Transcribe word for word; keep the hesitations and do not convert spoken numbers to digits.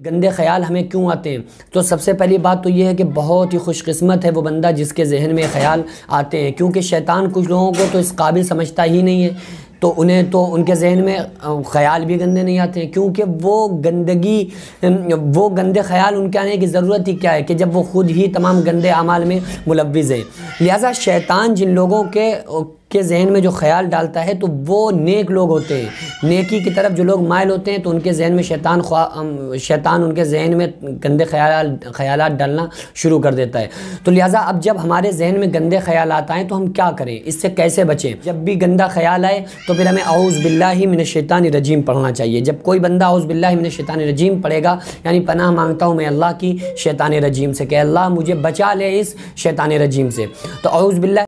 गंदे ख्याल हमें क्यों आते हैं? तो सबसे पहली बात तो ये है कि बहुत ही खुशकिस्मत है वो बंदा जिसके जहन में ख़याल आते हैं, क्योंकि शैतान कुछ लोगों को तो इस काबिल समझता ही नहीं है, तो उन्हें तो उनके जहन में ख़याल भी गंदे नहीं आते हैं, क्योंकि वो गंदगी वो गंदे ख़याल उनके आने की ज़रूरत ही क्या है कि जब वो ख़ुद ही तमाम गंदे अमाल में मुलव्विज़ हैं। लिहाजा शैतान जिन लोगों के के जहन में जो ख़याल डालता है तो वो नेक लोग होते हैं, नेकी की तरफ जो लोग माइल होते हैं, तो उनके जहन में शैतान शैतान उनके जहन में गंदे ख्याल ख़यालात डालना शुरू कर देता है। तो लिहाजा अब जब हमारे जहन में गंदे ख़यालात आएँ तो हम क्या करें, इससे कैसे बचें? जब भी गंदा ख़याल आए तो फिर हमें औज़ु बिल्लाहि मिनश शैतानिर रजीम पढ़ना चाहिए। जब कोई बंदा औज़ु बिल्लाहि मिनश शैतानिर रजीम पढ़ेगा, यानी पनाह मांगता हूँ मैं अल्लाह की शैतान रजीम से कि अल्लाह मुझे बचा ले इस शैतान रजीम से, तो औज़ु बिल्लाहि